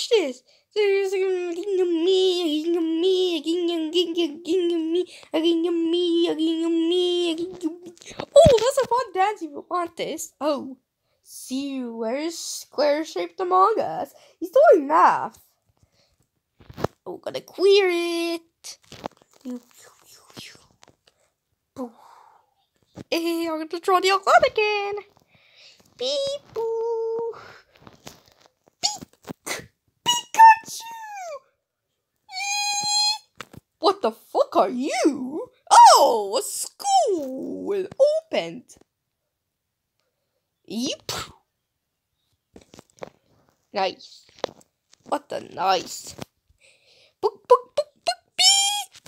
this. Oh, that's a fun dance if you want this. Oh, see, where's square-shaped Among Us? He's doing math. Oh, gotta clear it. Hey, I'm gonna draw the alarm again. Beep boo. Pikachu! What the fuck are you? Oh, a school opened. Yep. Nice. What a nice. Book, book, book, book, beep.